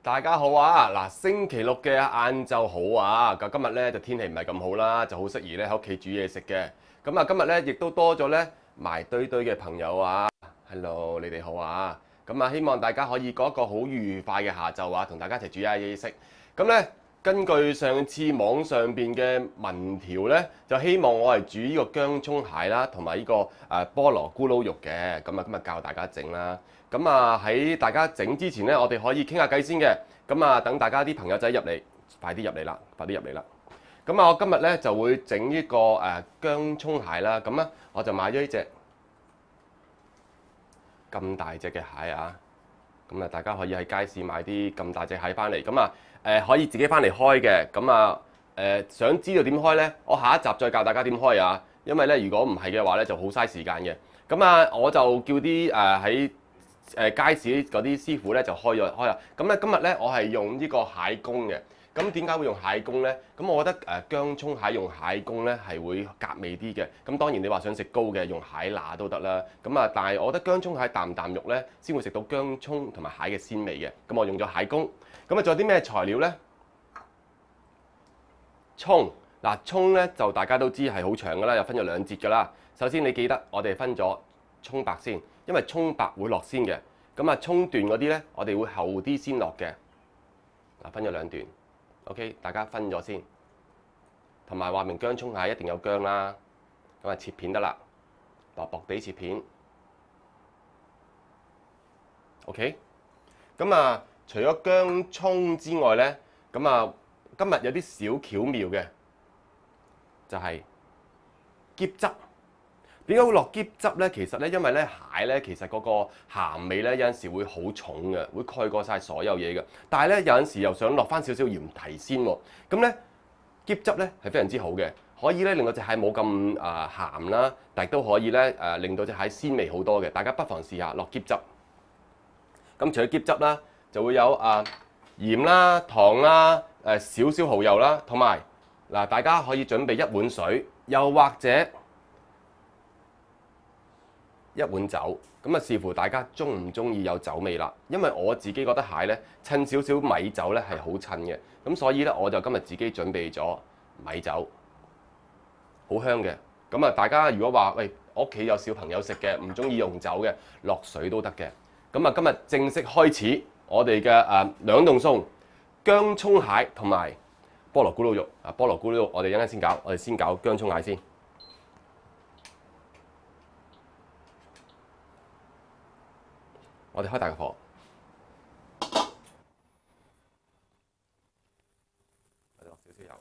大家好啊！嗱，星期六嘅晏晝好啊！咁今日咧就天氣唔係咁好啦，就好適宜咧喺屋企煮嘢食嘅。咁啊，今日咧亦都多咗咧埋堆堆嘅朋友啊！Hello，你哋好啊！咁啊，希望大家可以過一個好愉快嘅下晝啊，同大家一齊煮下嘢食。咁咧，根據上次網上邊嘅民調咧，就希望我係煮呢個薑葱蟹啦，同埋呢個菠蘿咕嚕肉嘅。咁啊，今日教大家整啦。咁啊喺大家整之前咧，我哋可以傾下偈先嘅。咁啊，等大家啲朋友仔入嚟，快啲入嚟啦，快啲入嚟啦。咁啊，我今日咧就會整呢個薑葱蟹啦。咁咧，我就買咗呢隻咁大隻嘅蟹啊。咁啊，大家可以喺街市買啲咁大隻蟹翻嚟。咁啊，可以自己翻嚟開嘅。咁啊，想知道點開咧？我下一集再教大家點開啊。因為咧，如果唔係嘅話咧，就好嘥時間嘅。咁啊，我就叫啲喺街市嗰啲師傅咧就開啦。咁咧今日咧我係用呢個蟹公嘅。咁點解會用蟹公咧？咁我覺得薑葱蟹用蟹公咧係會格味啲嘅。咁當然你話想食膏嘅用蟹乸都得啦。咁啊，但係我覺得薑葱蟹啖啖肉咧先會食到薑葱同埋蟹嘅鮮味嘅。咁我用咗蟹公。咁啊，仲有啲咩材料咧？葱嗱，葱咧就大家都知係好長噶啦，又分咗兩節噶啦。首先你記得我哋分咗葱白先，因為葱白會落先嘅。咁啊，葱段嗰啲咧，我哋會後啲先落嘅。嗱，分咗兩段 ，OK， 大家分咗先。同埋話明薑葱蟹一定有薑啦，咁啊切片得啦，薄薄地切片。OK， 咁啊，除咗薑葱之外咧，咁啊，今日有啲小巧妙嘅，就係喼汁。點解會落喼汁咧？其實咧，因為咧蟹咧，其實嗰個鹹味咧有陣時會好重嘅，會蓋過晒所有嘢嘅。但係咧有陣時又想落翻少少鹽提鮮喎。咁咧喼汁咧係非常之好嘅，可以咧令到隻蟹冇咁鹹啦，但係都可以咧令到隻蟹鮮味好多嘅。大家不妨試下落喼汁。咁除咗喼汁啦，就會有鹽啦、糖啦、少少蠔油啦，同埋嗱大家可以準備一碗水，又或者一碗酒，咁啊視乎大家中唔中意有酒味啦。因為我自己覺得蟹咧襯少少米酒咧係好襯嘅，咁所以咧我就今日自己準備咗米酒，好香嘅。咁啊大家如果話喂我屋企有小朋友食嘅，唔中意用酒嘅，落水都得嘅。咁啊今日正式開始我哋嘅兩餸餸，薑葱蟹同埋菠蘿咕嚕肉。菠蘿咕嚕肉我哋一陣間先搞，我哋先搞薑葱蟹先。我哋開大個火，我哋落少少油，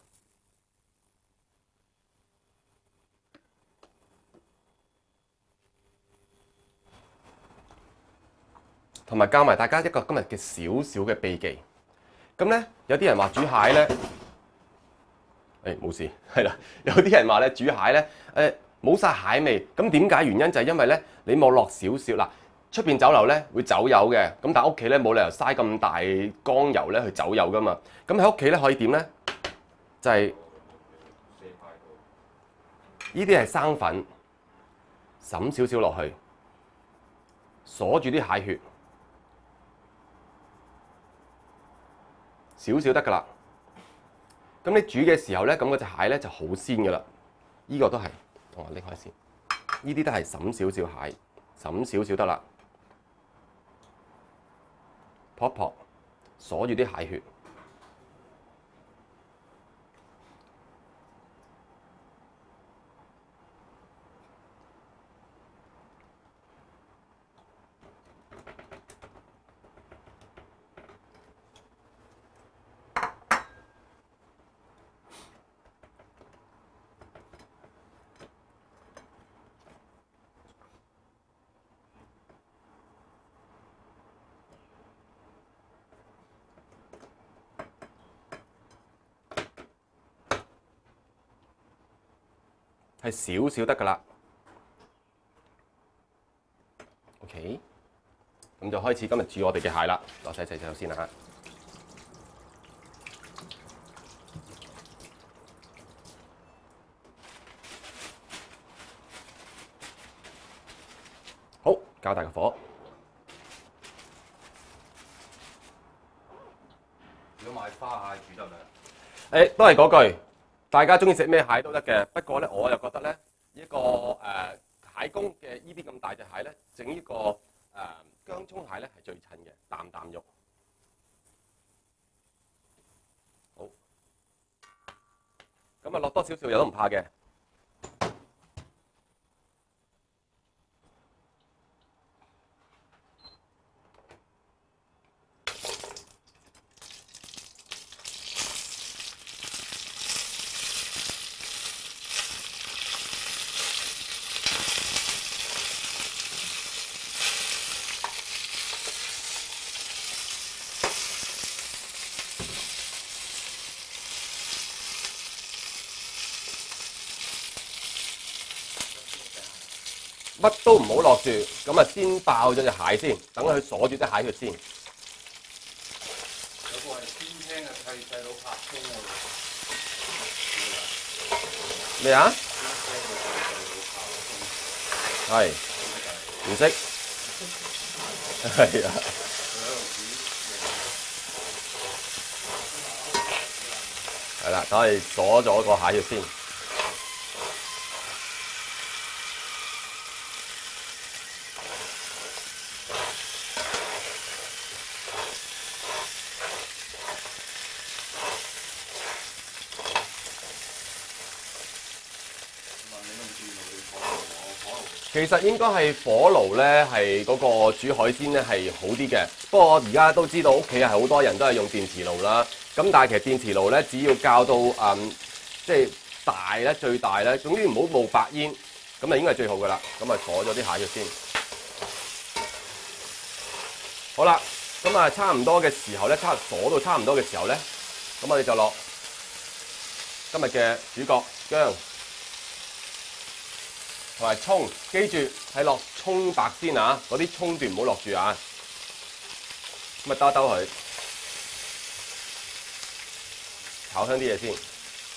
同埋教埋大家一個今日嘅少少嘅秘技。咁咧有啲人話煮蟹咧，冇事，係啦。有啲人話咧煮蟹咧，冇晒蟹味。咁點解？原因就係因為咧你冇落少少嗱。出邊酒樓咧會走油嘅，咁但係屋企咧冇理由嘥咁大缸油咧去走油噶嘛。咁喺屋企咧可以點咧？就係呢啲係生粉，揼少少落去，鎖住啲蟹血，少少得噶啦。咁你煮嘅時候咧，咁嗰隻蟹咧就好鮮噶啦。呢個都係，我拎開先。呢啲都係揼少少蟹，揼少少得啦。撲一撲，鎖住啲蟹血，係少少得噶啦。OK， 咁就開始今日煮我哋嘅蟹啦。攞洗洗手先啦。好，較大個火。 買花蟹煮得未？ 誒都係嗰句，大家中意食咩蟹都得嘅。不過咧，我又覺得咧，呢個蟹公嘅呢啲咁大隻蟹咧，整呢個薑葱蟹咧係最襯嘅，啖啖肉。好，咁啊落多少少油都唔怕嘅。乜都唔好落住，咁啊先爆咗隻蟹先，等佢鎖住啲蟹血先。 有個係先聽嘅替細佬拍風咩啊？ 喎， 係唔識？係啊。係啦，等佢鎖咗個蟹血先。其實應該係火爐咧，係嗰個煮海鮮咧係好啲嘅。不過我而家都知道屋企係好多人都係用電磁爐啦。咁但係其實電磁爐咧，只要較到即係大咧，最大咧，總之唔好冒白煙，咁就應該係最好噶啦。咁啊鎖咗啲蟹血先。好啦，咁啊差唔多嘅時候咧，鎖到差唔多嘅時候咧，咁我哋就落今日嘅主角薑。同埋葱，記住係落葱白先啊！嗰啲葱段唔好落住啊！咁啊兜一兜佢，炒香啲嘢先。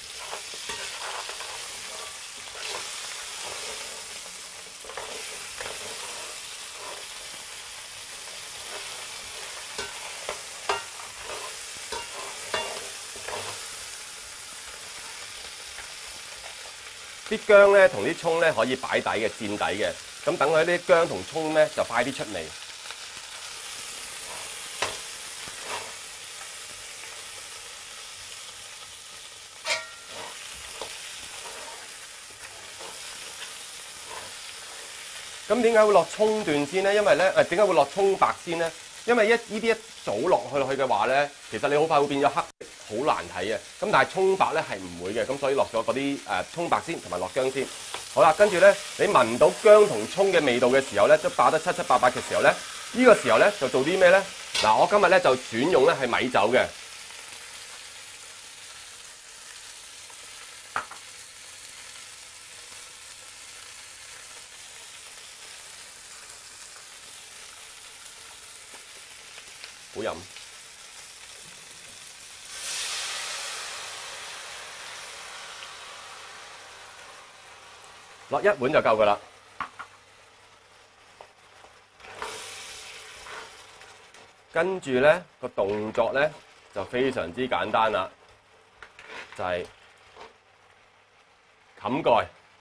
啲薑咧同啲葱咧可以擺底嘅，墊底嘅。咁等佢啲薑同葱咧就快啲出味。咁點解會落葱段先咧？因為咧點解會落葱白先咧？因為呢啲一早落去嘅話咧，其實你好快會變咗黑色，好難睇嘅。咁但係葱白咧係唔會嘅，咁所以落咗嗰啲葱白先，同埋落薑先。好啦，跟住咧你聞到薑同葱嘅味道嘅時候咧，都爆得七七八八嘅時候咧，呢個時候咧就做啲咩咧？嗱，我今日咧就選用咧係米酒嘅。好飲。落一碗就夠㗎啦。跟住咧個動作咧就非常之簡單啦，就係冚蓋，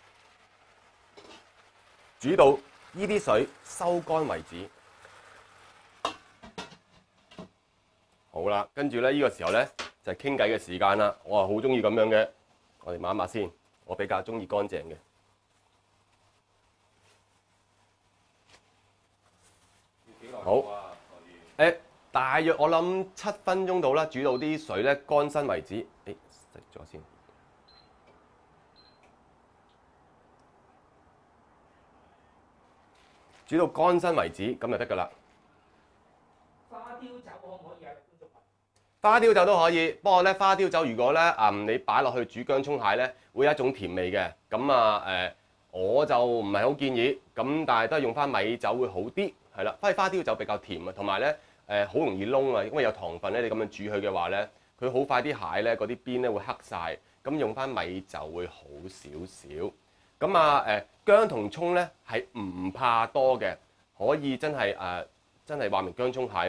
煮到呢啲水收乾為止。好啦，跟住咧呢個時候咧就係傾偈嘅時間啦。我係好中意咁樣嘅，我哋抹一抹先。我比較中意乾淨嘅。好，大約我諗7分鐘到啦，煮到啲水咧乾身為止。熄咗先。煮到乾身為止，咁就得㗎啦。 花雕酒可唔可以啊？觀眾朋友， 花雕酒都可以，不過咧花雕酒如果咧你擺落去煮薑葱蟹咧，會有一種甜味嘅。咁我就唔係好建議，咁但係都係用翻米酒會好啲，係啦。反而花雕酒比較甜啊，同埋咧好容易燶啊，因為有糖分咧，你咁樣煮佢嘅話咧，佢好快啲蟹咧嗰啲邊咧會黑晒，咁用翻米酒會好少少。咁薑同葱咧係唔怕多嘅，可以真係話明薑葱蟹啊嘛。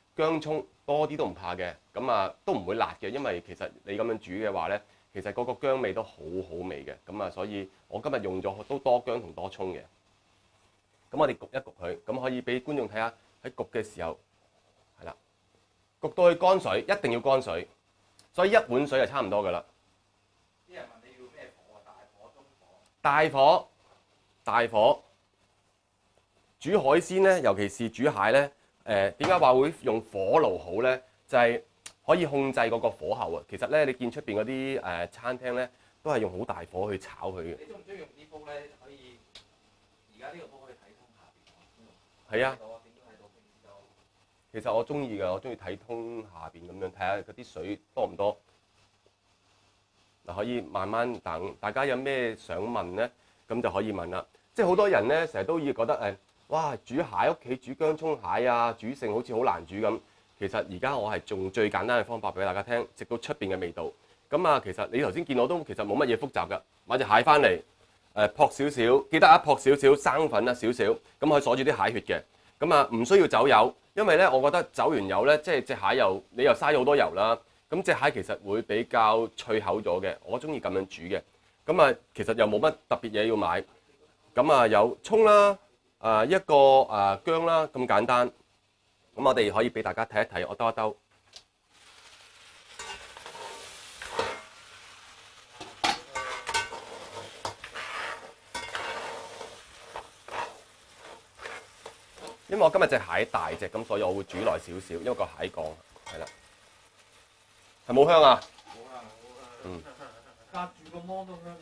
薑葱多啲都唔怕嘅，咁啊都唔會辣嘅，因為其實你咁樣煮嘅話咧，其實嗰個薑味都好好味嘅，咁啊所以我今日用咗都多薑同多葱嘅。咁我哋焗一焗佢，咁可以俾觀眾睇下喺焗嘅時候係啦，焗到佢乾水，一定要乾水，所以一碗水就差唔多噶啦。 啲人問你要咩火啊？大火、中火？ 大火煮海鮮咧，尤其是煮蟹咧，點解話會用火爐好咧？就係、可以控制嗰個火候啊。其實咧，你見出邊嗰啲餐廳咧，都係用好大火去炒佢嘅。 你中唔中意用啲煲咧？可以而家呢個煲可以睇通下邊。 係啊， 點都睇到平時就。 其實我中意㗎，我中意睇通下邊咁樣睇下嗰啲水多唔多。嗱，可以慢慢等。大家有咩想問咧，咁就可以問啦。即係好多人咧，成日都要覺得哇，煮蟹屋企煮薑葱蟹啊，煮剩好似好難煮咁。其實而家我係用最簡單嘅方法俾大家聽，食到出邊嘅味道。咁啊，其實你頭先見我都其實冇乜嘢複雜㗎，買隻蟹翻嚟，撲少少，記得撲少少生粉啊，少少，咁可以鎖住啲蟹血嘅。咁啊，唔需要走油，因為咧，我覺得走完油咧，即係隻蟹又你又嘥咗好多油啦。咁隻蟹其實會比較脆口咗嘅，我中意咁樣煮嘅。咁啊，其實又冇乜特別嘢要買。咁啊，有葱啦，一個薑啦，咁簡單。咁我哋可以俾大家睇一睇，我兜一兜。因為我今日隻蟹大隻，咁所以我會煮耐少少，因為個蟹降係啦。係冇香啊？ 冇啦， 嗯。 隔住個芒都香。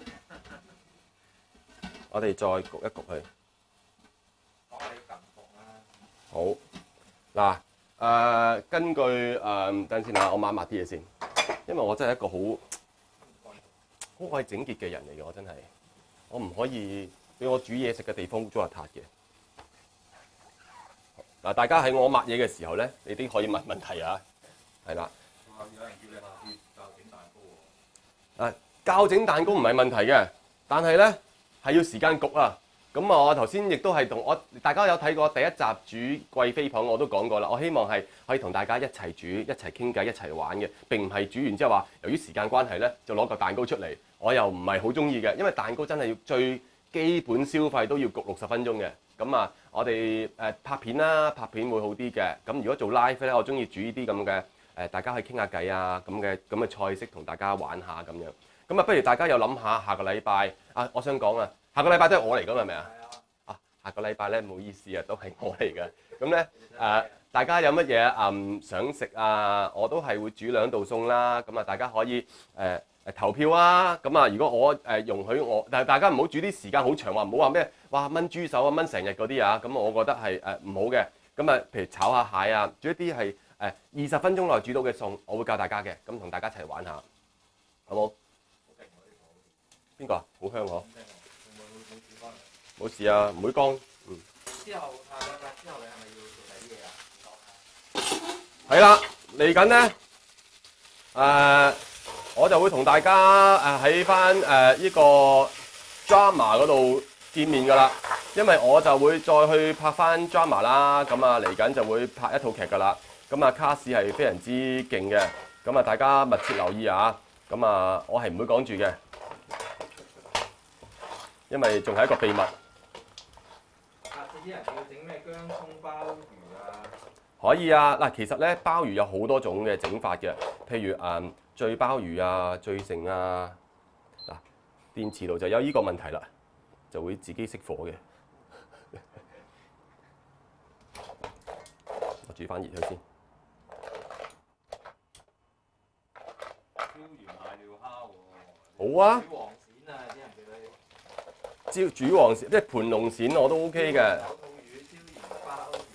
我哋再焗一焗佢。 講下你近況啦。 好。嗱，根據等陣先啊，我抹一抹啲嘢先，因為我真係一個好愛整潔嘅人嚟嘅，我真係，我唔可以俾我煮嘢食嘅地方污糟邋遢嘅。嗱，大家喺我抹嘢嘅時候咧，你都可以問問題啊，係啦。 有人叫你下次教整蛋糕喎。 教整蛋糕唔係問題嘅，但係咧係要時間焗啊。咁啊，我頭先亦都係大家有睇過第一集煮貴妃蚌，我都講過啦。我希望係可以同大家一齊煮、一齊傾偈、一齊玩嘅，並唔係煮完之後話由於時間關係咧，就攞個蛋糕出嚟。我又唔係好中意嘅，因為蛋糕真係要最基本消費都要焗60分鐘嘅。咁啊，我哋拍片啦，拍片會好啲嘅。咁如果做 live 咧，我中意煮呢啲咁嘅大家可以傾下偈啊，咁嘅菜式同大家玩下咁樣。咁啊，不如大家又諗下個禮拜啊，我想講啊，下個禮拜都係我嚟㗎嘛，係咪啊？係啊。下個禮拜咧，唔好意思啊，都係我嚟嘅。咁咧大家有乜嘢想食啊？我都係會煮2道餸啦。咁啊，大家可以投票啊。咁啊，如果我容許我，但係大家唔好煮啲時間好長，話唔好話咩，哇炆豬手啊炆成日嗰啲啊。咁我覺得係唔好嘅。咁啊，譬如炒下蟹啊，煮一啲係20分鐘內煮到嘅餸，我會教大家嘅。咁同大家一齊玩下，好冇？邊個啊？好香嗬！冇事啊，唔會乾。 之後下個禮拜之後，你係咪要做第啲嘢啊？ 係啦，嚟緊咧我就會同大家喺翻呢個 drama 嗰度見面㗎啦，因為我就會再去拍翻 drama 啦。咁啊，嚟緊就會拍一套劇㗎啦。咁啊，卡士係非常之勁嘅。咁啊，大家密切留意啊。咁啊，我係唔會講住嘅。因為仲係一個秘密。 下次啲人要整咩薑葱鮑魚啊？ 可以啊，嗱，其實咧鮑魚有好多種嘅整法嘅，譬如醉鮑魚啊、醉成啊。嗱，電磁爐就有呢個問題啦，就會自己熄火嘅。我煮翻熱佢先。 燒完蟹料蝦喎。 好啊。 煮黃鱔啊！啲人叫你。 煮黃鱔，即係盤龍鱔我都 OK 嘅。 炒肚魚、燒鹽鮑魚。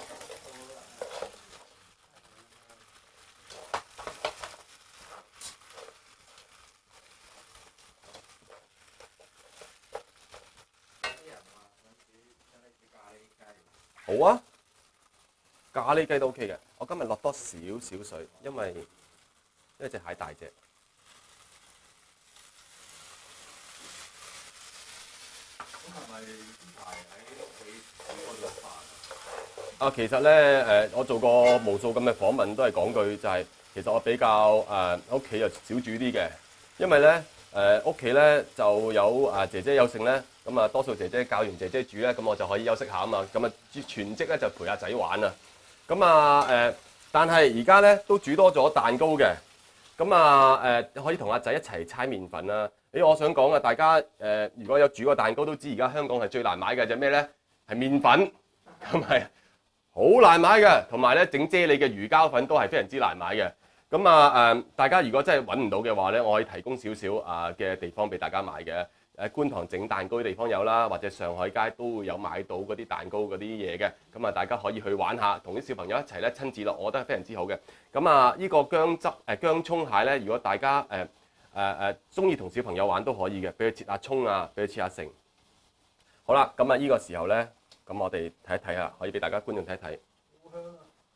啲人話想煮咖喱雞。 好啊，咖喱雞都 OK 嘅。我今日落多少少水，因為隻蟹大隻。 咁係咪呢排喺屋企煮嗰種飯？ 其實咧我做過無數咁嘅訪問，都係講句就係、其實我比較屋企又少煮啲嘅，因為咧屋企咧就有姐姐有剩咧，咁多數姐姐教完姐姐煮咧，咁我就可以休息下啊嘛，咁全職咧就陪阿仔玩啊，咁但係而家咧都煮多咗蛋糕嘅，咁可以同阿仔一齊猜麵粉啦。我想講啊，大家如果有煮過蛋糕都知，而家香港係最難買嘅就係咩咧？係麵粉，咁係好難買嘅，同埋咧整啫喱嘅魚膠粉都係非常之難買嘅。咁大家如果真係揾唔到嘅話咧，我可以提供少少嘅地方俾大家買嘅。觀塘整蛋糕嘅地方有啦，或者上海街都會有買到嗰啲蛋糕嗰啲嘢嘅。咁大家可以去玩下，同啲小朋友一齊咧親子樂，我覺得係非常之好嘅。咁呢個薑葱蟹咧，如果大家中意同小朋友玩都可以嘅，俾佢切下葱啊，俾佢切下成。好啦，咁呢個時候咧，咁我哋睇一睇下，可以俾大家觀眾睇一睇。 好香啊！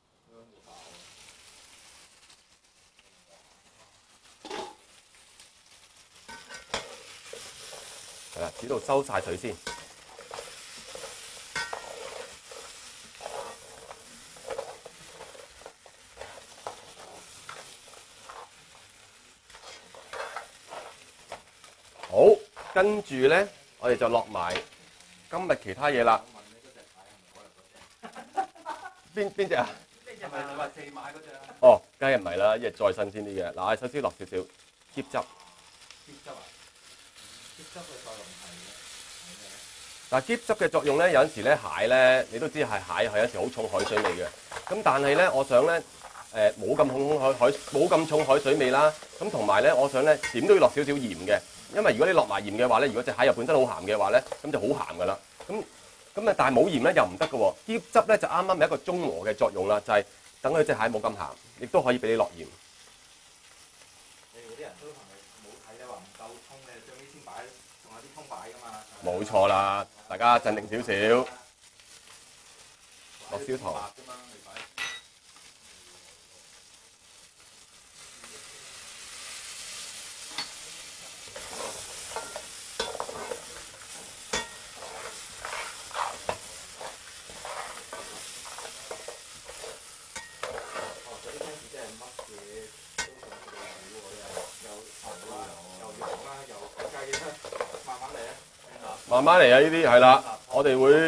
係啦，煮到收晒水先。好，跟住咧，我哋就落埋今日其他嘢啦。邊隻啊？ 係咪你話四買嗰隻啊？ 哦，梗係唔係啦，一係再新鮮啲嘅。嗱，首先落少少椰汁。 椰汁啊？椰汁嘅作用係咩？ 嗱，椰汁嘅作用咧，有陣時咧蟹咧，你都知係蟹係有時好重海水味嘅。咁但係咧，我想咧冇咁重海水味啦。咁同埋咧，我想咧點都要落少少鹽嘅，因為如果你落埋鹽嘅話咧，如果隻蟹又本身好鹹嘅話咧，咁就好鹹噶啦。咁但係冇鹽咧又唔得嘅喎。椰汁咧就啱啱係一個中和嘅作用啦，就係等佢隻蟹冇咁鹹，亦都可以俾你落鹽。 你哋嗰啲人都係咪冇睇咧？話唔夠葱咧，最尾先擺，仲有啲葱擺噶嘛？ 冇錯啦，大家鎮定少少，落少糖。慢慢嚟啊！呢啲係啦，我哋會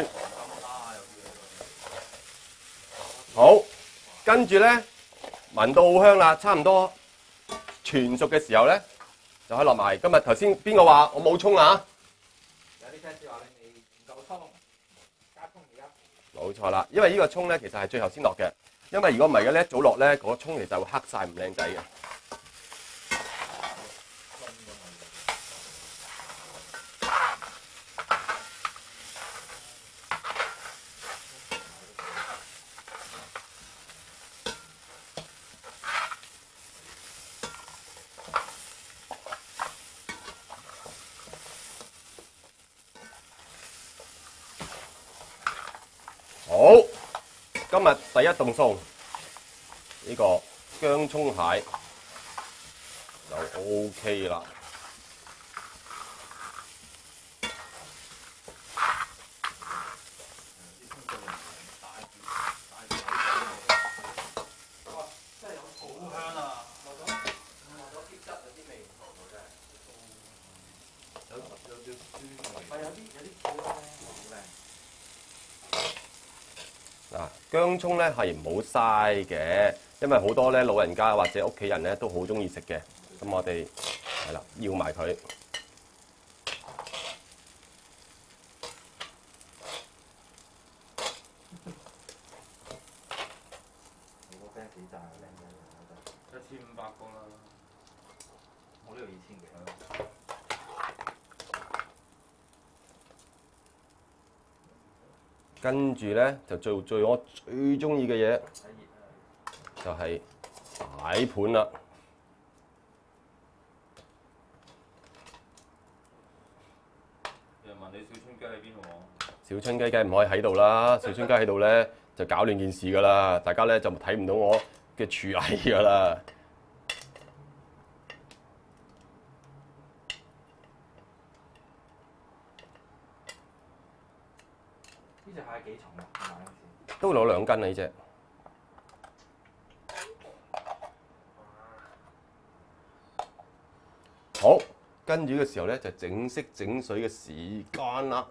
好，跟住咧聞到好香啦，差唔多全熟嘅時候咧，就可以落埋。今日頭先邊個話我冇葱啊？ 有啲 fans 話你未唔夠葱，加葱而家。 冇錯啦，因為呢個葱咧其實係最後先落嘅，因為如果唔係嘅咧，一早落咧嗰個葱其實會黑晒唔靚仔嘅。好，今日第一道餸呢個薑葱蟹就 OK 啦。薑葱咧係唔好嘥嘅，因為好多咧老人家或者屋企人咧都好中意食嘅。咁我哋係啦，要埋佢。 你個 fans 幾賺靚仔 1500個啦， 我呢度2000幾。 跟住咧就做我最中意嘅嘢，就係擺盤啦。 有人問你小春雞喺邊度喎？ 小春雞梗唔可以喺度啦，小春雞喺度咧就搞亂件事噶啦，大家咧就睇唔到我嘅廚藝噶啦。 呢隻蟹幾重啊？買嗰時都攞2斤啊呢只。好，跟住嘅時候咧就整色整水嘅時間啦。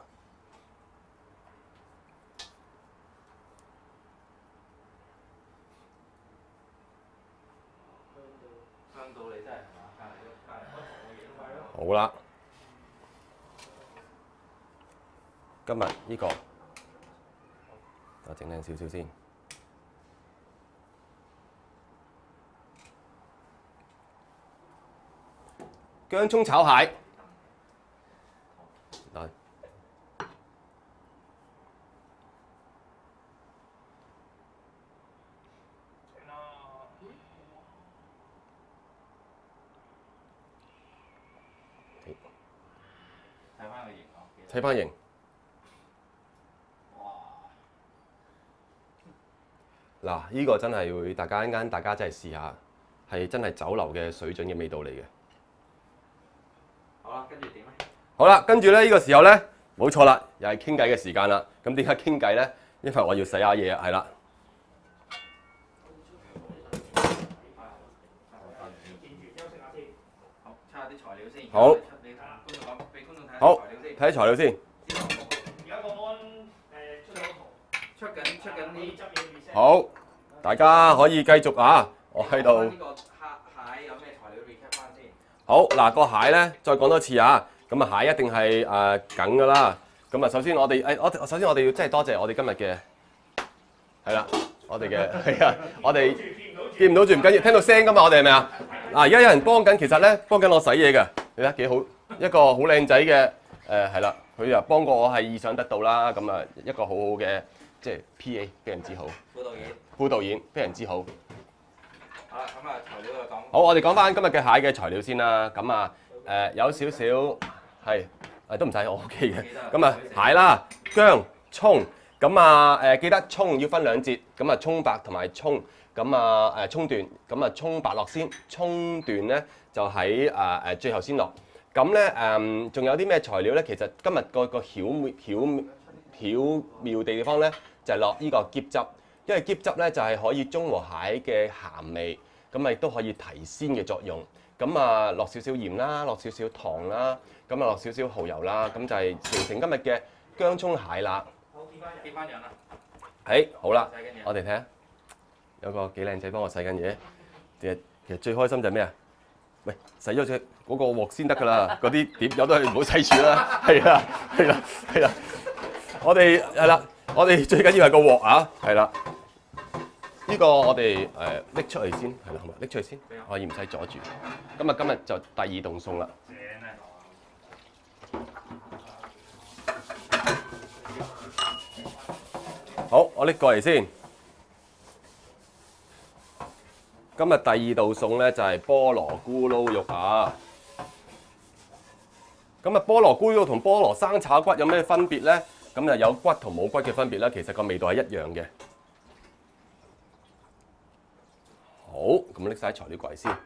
香到你真係係嘛？隔離嗰堂嘅嘢都係咯。 好啦，今日呢個我整靚少少先。薑葱炒蟹，嗱， 睇翻個型啊！ 睇翻型。 哇！ 嗱，呢個真係會，大家真係試下，係真係酒樓嘅水準嘅味道嚟嘅。 好啦，跟住點咧？ 好啦，跟住咧呢個時候咧，冇錯啦，又係傾偈嘅時間啦。咁點解傾偈咧？因為我要洗下嘢啊，係啦。 好，測下啲材料先。 好。 你睇下，觀眾講，俾觀眾睇好下材料先。 睇材料先。 而家個安出咗圖， 出緊啲執嘢 reset。 好，大家可以繼續啊！我喺度。 呢個蟹有咩材料 recap 翻先？ 好嗱，個蟹咧，再講多次啊！咁啊，蟹一定係梗㗎啦。咁啊，首先我哋首先我哋要真係多謝我哋今日嘅係啦，我哋嘅係啊，我哋見唔到住唔緊要，聽到聲㗎嘛，我哋係咪啊？嗱，而家有人幫緊，其實咧幫緊我洗嘢嘅，你睇幾好，一個好靚仔嘅係啦，佢又幫過我係意想得到啦。咁啊，一個好好嘅即係 PA，非常之好。副導演非常之好。 好啦，咁啊材料就講。 好，我哋講翻今日嘅蟹嘅材料先啦。咁啊有少少係都唔使，我 OK 嘅。咁啊蟹啦、薑、葱，咁啊記得葱要分2節，咁啊葱白同埋葱，咁啊葱段，咁啊葱白落先，葱段咧就喺最後先落。咁咧仲有啲咩材料咧？其實今日個巧妙地方咧就係落呢個醃汁，因為醃汁咧就係可以中和蟹嘅鹹味。咁啊亦都可以提鮮嘅作用。咁啊落少少鹽啦，落少少糖啦，咁啊落少少蠔油啦，咁就係形成今日嘅薑葱蟹啦。 好，見翻樣啦。 好啦，我哋睇下，有個幾靚仔幫我洗緊嘢。其實最開心就係咩啊？喂，洗咗隻嗰個鑊先得㗎啦，嗰啲碟有都係唔好洗住啦。係啊，係啦，係啦。我哋係啦，我哋最緊要係個鑊啊，係啦。呢個我哋拎出嚟先，係啦，好嘛？拎出嚟先，可以唔使阻住。今日就第2道餸啦。好，我拎過嚟先。今日第2道餸咧就係菠蘿咕嚕肉啊。咁啊，菠蘿咕嚕肉同菠蘿生炒骨有咩分別咧？咁就有骨同冇骨嘅分別啦。其實個味道係一樣嘅。好，咁拎晒材料過嚟先。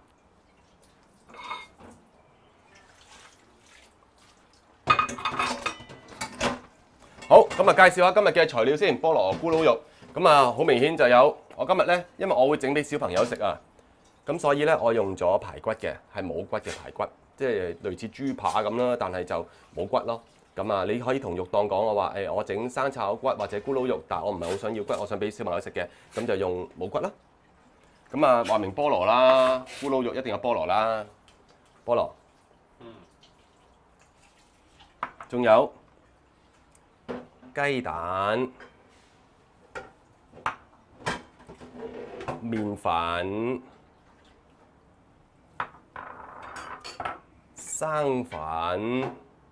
好，咁啊介紹下今日嘅材料先。菠蘿咕嚕肉，咁啊好明顯就有我今日咧，因為我會整俾小朋友食啊，咁所以咧我用咗排骨嘅，係冇骨嘅排骨，即係類似豬扒咁啦，但係就冇骨咯。咁啊，你可以同肉檔講我話我整生炒骨或者咕嚕肉，但係我唔係好想要骨，我想俾小朋友食嘅，咁就用冇骨啦。咁啊，話明菠蘿啦，咕嚕肉一定有菠蘿啦，菠蘿。仲有雞蛋、麵粉、生粉。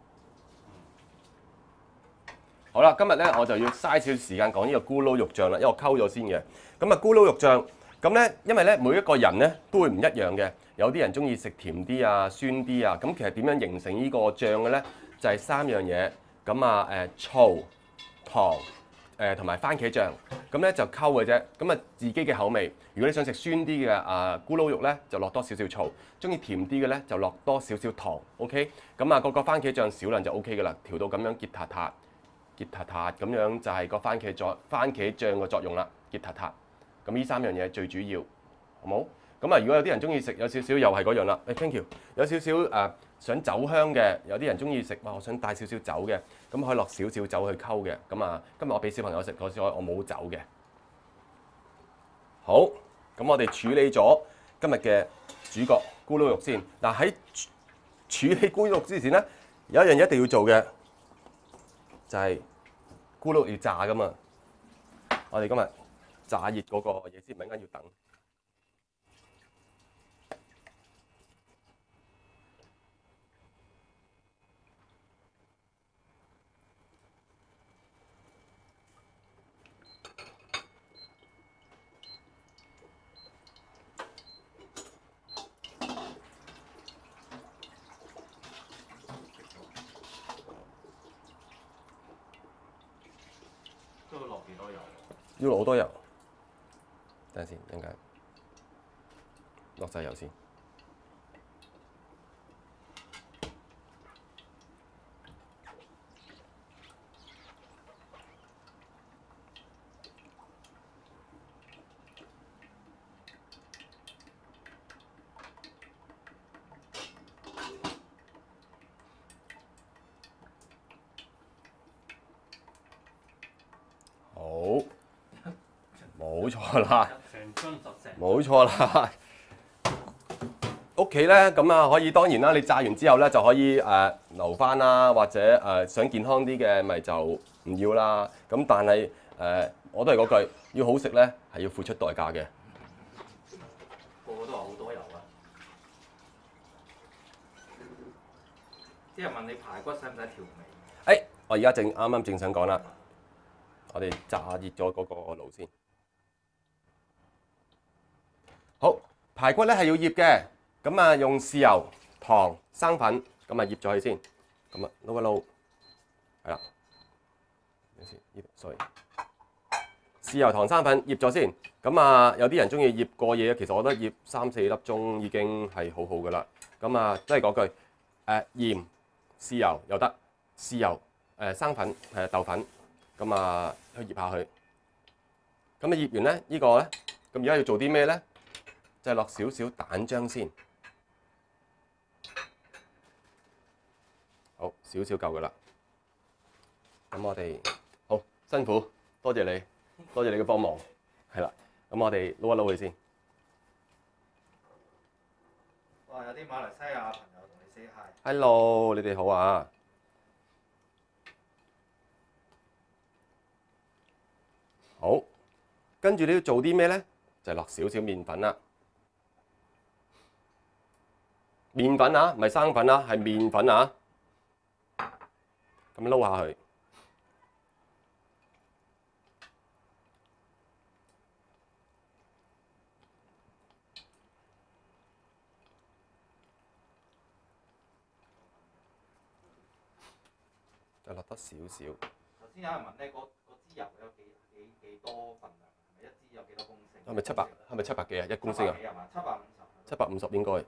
好啦，今日咧我就要嘥少少時間講呢個咕嚕肉醬啦，因為我溝咗先嘅。咁啊，咕嚕肉醬。咁咧，因為咧每一個人咧都會唔一樣嘅，有啲人中意食甜啲啊、酸啲啊。咁其實點樣形成呢個醬嘅咧？就係3樣嘢。咁啊醋、糖同埋番茄醬。咁咧就溝嘅啫。咁啊自己嘅口味。如果你想食酸啲嘅咕嚕肉咧，就落多少少醋；中意甜啲嘅咧，就落多少少糖。OK。咁啊個番茄醬少量就 OK 噶啦，調到咁樣結塔塔。 結塔塔咁樣就係個番茄醬嘅作用啦，結塔塔。咁呢3樣嘢最主要，好冇？咁啊，如果有啲人中意食有少少又係嗰樣啦。thank you。有少少想酒香嘅，有啲人中意食哇，我想帶少少酒嘅，咁可以落少少酒去溝嘅。咁啊，今日我俾小朋友食嗰時我冇酒嘅。好，咁我哋處理咗今日嘅主角咕嚕肉先。嗱喺處理咕嚕肉之前咧，有一樣嘢一定要做嘅，就係咕嚕肉要炸噶嘛。我哋今日炸熱嗰個嘢先，唔係應該要等。 都要落幾多油？ 要落好多油，等陣先，陣間落晒油先。好，冇錯啦。 成樽十成。 冇錯啦，屋企咧咁啊可以當然啦，你炸完之後咧就可以留翻啦，或者想健康啲嘅咪就唔要啦。咁但係我都係嗰句，要好食咧係要付出代價嘅。 個個都話好多油啊！啲人問你排骨使唔使調味？ 我而家啱啱正想講啦，我哋炸熱咗嗰個爐先。好，排骨咧係要醃嘅，咁啊用豉油、糖、生粉，咁啊醃咗佢先，咁啊撈一撈，係啦，等先，呢度 sorry，豉油、糖、生粉醃咗先，咁啊有啲人中意醃過夜，其實我覺得醃3、4粒鐘已經係好好噶啦，咁啊都係嗰句，鹽、豉油又得，豉油、生粉豆粉，咁啊去醃下佢，咁啊醃完咧呢個咧，咁而家要做啲咩咧？就係落少少蛋漿先，好少少夠噶啦。咁我哋好辛苦，多謝你，多謝你嘅幫忙，係啦。咁我哋撈一撈佢先。 哇！有啲馬來西亞朋友同你 say hi。 Hello，你哋好啊。好，跟住你要做啲咩咧？就係落少少麵粉啦。麵粉啊，唔係生粉啊，係麵粉啊。咁撈下佢，就落得少少。 頭先有人問咧，嗰支油有幾多份量？係咪一支有幾多公升？ 係咪700幾啊？1公升啊 ？750。 750應該。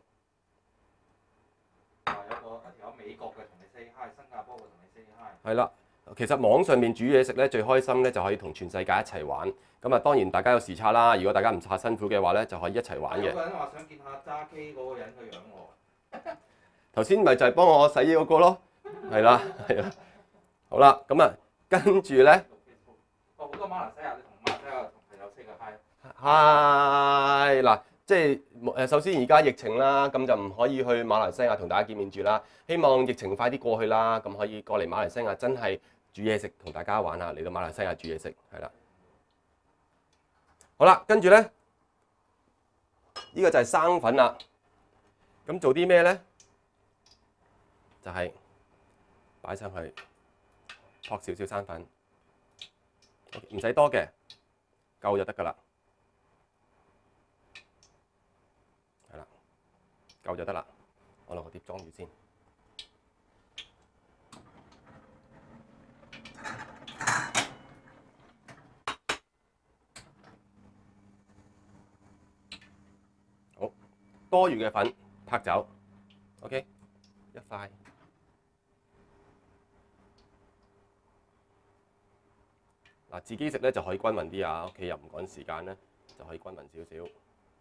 有條美國嘅同你 say hi， 新加坡嘅同你 say hi。 係啦，其實網上面煮嘢食咧最開心咧就可以同全世界一齊玩。咁啊當然大家有時差啦，如果大家唔怕辛苦嘅話咧，就可以一齊玩嘅。 有個人話想見下揸機嗰個人嘅樣喎。 頭先咪就係幫我洗嘢嗰個咯，係啦係啦。好啦，咁啊跟住咧， 好多馬來西亞，你同馬來西亞同朋友 say 個 hi。 係嗱。即係首先而家疫情啦，咁就唔可以去馬來西亞同大家見面住啦。希望疫情快啲過去啦，咁可以過嚟馬來西亞真係煮嘢食，同大家玩下。嚟到馬來西亞煮嘢食，係啦。好啦，跟住咧，呢個就係生粉啦。咁做啲咩咧？就係擺上去，撲少少生粉，唔使多嘅，夠就得㗎啦。夠就得啦，我攞個碟裝住先。好，多餘嘅粉拍走 ，OK， 一塊。 嗱，自己食咧就可以均勻啲啊，屋企又唔趕時間咧，就可以均勻少少。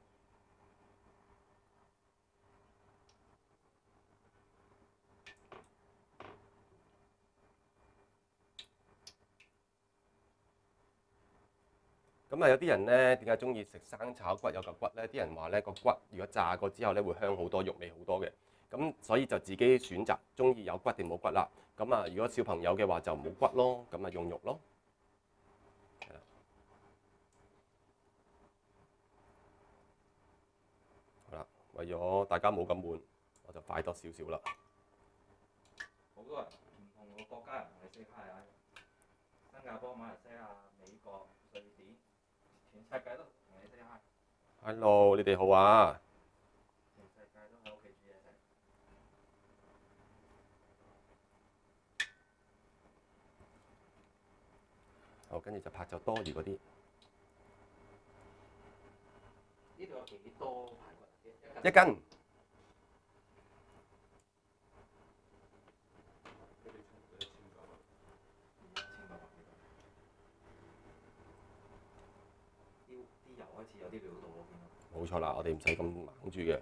咁啊，有啲人咧點解中意食生炒骨有嚿骨咧？啲人話咧個骨如果炸過之後咧會香好多，肉味好多嘅。咁所以就自己選擇中意有骨定冇骨啦。咁啊，如果小朋友嘅話就冇骨咯，咁啊用肉咯。係啦，好啦，為咗大家冇咁悶，我就快多少少啦。 好多人唔同個國家人同你 say hi 啊，新加坡、馬來西亞、美國、瑞典，全世界都同你 say hi。 Hello，你哋好啊！ 全世界都喺屋企煮嘢食。 好，跟住就拍就多餘嗰啲。 呢度有幾多排骨？ 一斤。 啲油開始有啲料到嗰邊咯。 冇錯啦，我哋唔使咁猛住嘅。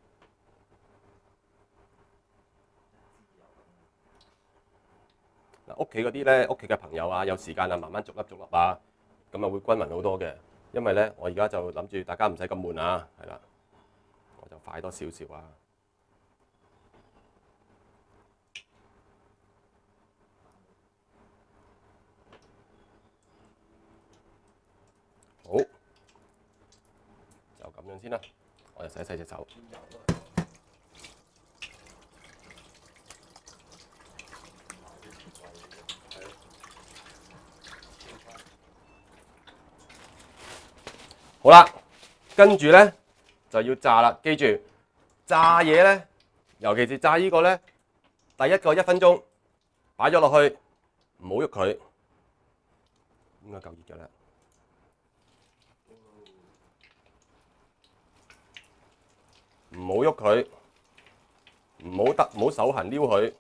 嗱，屋企嗰啲咧，屋企嘅朋友啊，有時間啊，慢慢逐粒啊，咁啊會均勻好多嘅。因為咧，我而家就諗住大家唔使咁悶啊，係啦，我就快多少少啊。好，就咁樣先啦。我就洗隻手。好啦，跟住咧就要炸啦。記住炸嘢咧，尤其是炸呢個咧，第一個1分鐘擺咗落去，唔好喐佢，應該夠熱㗎啦。唔好喐佢，唔好手痕撩佢。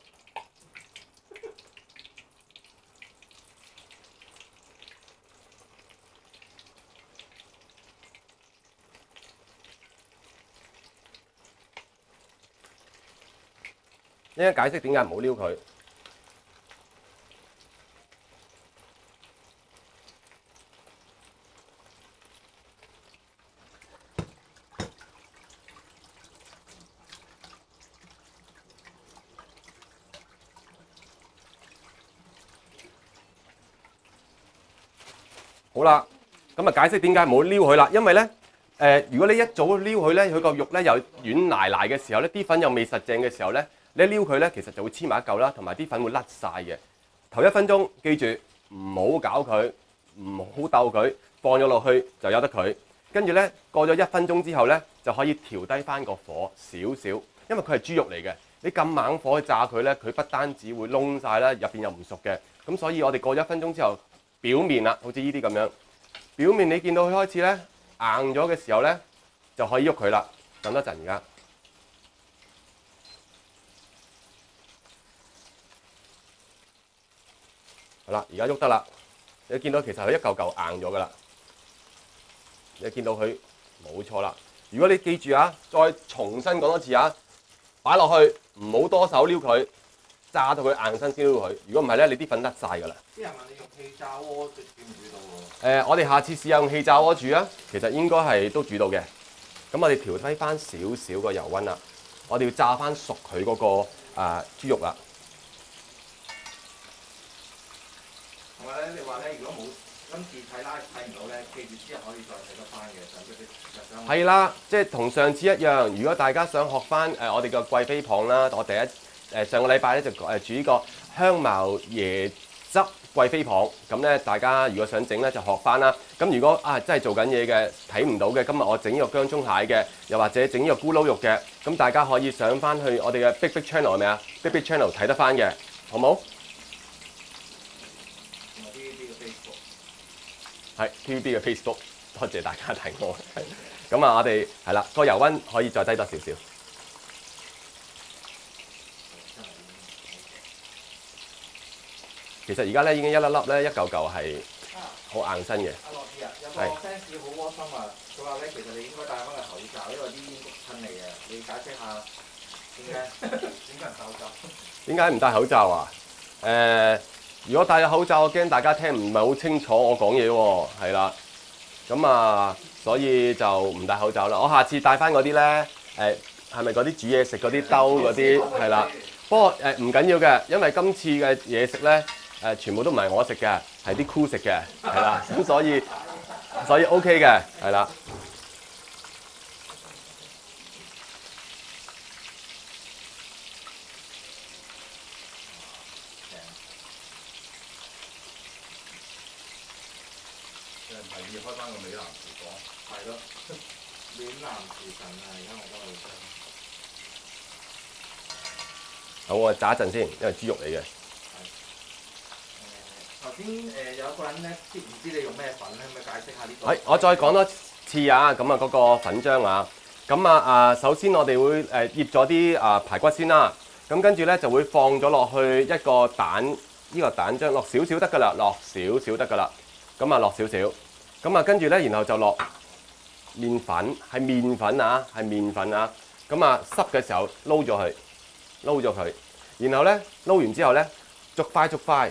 一陣解釋點解唔好撩佢。好啦，咁啊解釋點解唔好撩佢啦，因為咧如果你一早撩佢咧，佢個肉咧又軟賴賴嘅時候咧，啲粉又未實淨嘅時候咧，你一撩佢咧，其實就會黐埋一嚿啦，同埋啲粉會甩晒嘅。頭1分鐘記住唔好搞佢，唔好鬥佢，放咗落去就由得佢。跟住咧過咗1分鐘之後咧，就可以調低翻個火少少，因為佢係豬肉嚟嘅。你咁猛火去炸佢咧，佢不單止會燶晒啦，入邊又唔熟嘅。咁所以我哋過咗1分鐘之後，表面啦，好似呢啲咁樣，表面你見到佢開始咧硬咗嘅時候咧，就可以喐佢啦。等多陣而家。好啦，而家喐得啦。你見到其實佢一嚿嚿硬咗噶啦。你見到佢冇錯啦。如果你記住啊，再重新講多次啊，擺落去唔好多手撩佢，炸到佢硬身先撩佢。如果唔係咧，你啲粉甩晒噶啦。 啲人問你用氣炸鍋煮唔煮到喎？ 我哋下次試下用氣炸鍋煮啊，其實應該係都煮到嘅。咁我哋調低翻少少個油溫啦，我哋要炸翻熟佢嗰個豬肉啦。 同埋咧，你話咧，如果冇今次睇唔到咧，記住之後可以再睇得翻嘅，就係啦，即係同上次一樣。如果大家想學翻我哋嘅貴妃蚌啦，我上個禮拜咧就煮呢個香茅椰汁貴妃蚌。咁咧，大家如果想整咧就學翻啦。咁如果真係做緊嘢嘅睇唔到嘅，今日我整呢個薑葱蟹嘅，又或者整呢個咕嚕肉嘅，咁大家可以上翻去我哋嘅 Big Channel 係咪啊？Big Channel 睇得翻嘅，好冇？係 TVB 嘅 Facebook， 多謝大家睇我。咁我哋係啦，個油溫可以再低多少少。其實而家咧已經一粒粒咧，一嚿嚿係好硬身嘅。 阿樂兒啊，有個 fans 好窩心啊，佢話咧其實你應該戴翻個口罩，因為啲煙焗親你嘅，你解釋下點解唔戴口罩？ 點解唔戴口罩啊？如果戴咗口罩，我驚大家聽唔係好清楚我講嘢喎，係啦。咁啊，所以就唔戴口罩啦。我下次戴翻嗰啲咧，係咪嗰啲煮嘢食嗰啲兜嗰啲係啦？不過唔緊要嘅，因為今次嘅嘢食咧全部都唔係我食嘅，係啲 crew 食嘅，係啦。咁所以 OK 嘅，係啦。 提議開翻個美男廚房。 係咯，暖男廚神啊！而家我都係好，我炸一陣先，因為豬肉嚟嘅。 頭先有一個人咧，唔知你用咩粉咧，可唔可以解釋下呢個？ 係，我再講多次啊，咁啊嗰個粉漿啊，咁啊首先我哋會醃咗啲排骨先啦，咁跟住咧就會放咗落去一個蛋，呢個蛋漿落少少得㗎啦，落少少得㗎啦，咁啊落少少，咁啊跟住咧然後就落麵粉，係麵粉啊，係麵粉啊，咁啊濕嘅時候撈咗佢，然後咧撈完之後咧逐塊